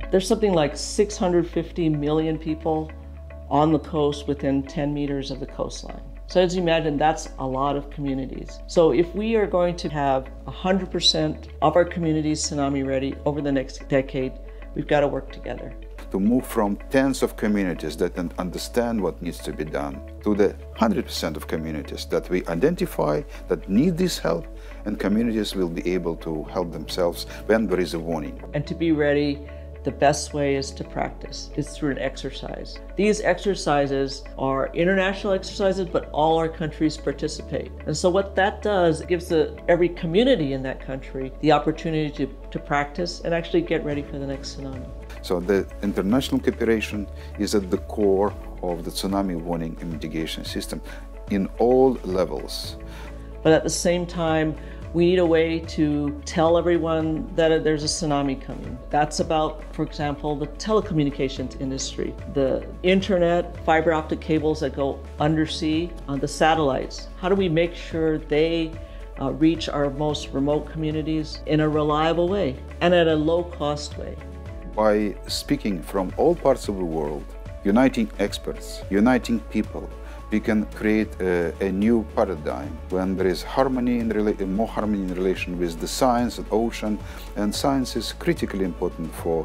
There's something like 650 million people on the coast within 10 meters of the coastline. So as you imagine, that's a lot of communities. So if we are going to have 100% of our communities tsunami ready over the next decade, we've got to work together. To move from tens of communities that understand what needs to be done to the 100% of communities that we identify that need this help, and communities will be able to help themselves when there is a warning. And to be ready, the best way is to practice. It's through an exercise. These exercises are international exercises, but all our countries participate. And so what that does, it gives every community in that country the opportunity to practice and actually get ready for the next tsunami. So the international cooperation is at the core of the tsunami warning and mitigation system in all levels. But at the same time, we need a way to tell everyone that there's a tsunami coming. That's about, for example, the telecommunications industry, the internet, fiber optic cables that go undersea, the satellites. How do we make sure they reach our most remote communities in a reliable way and at a low-cost way? By speaking from all parts of the world, uniting experts, uniting people, we can create a new paradigm when there is harmony more harmony in relation with the science and ocean, and science is critically important for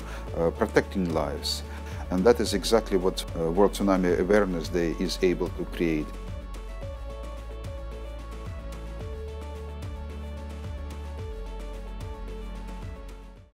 protecting lives. And that is exactly what World Tsunami Awareness Day is able to create.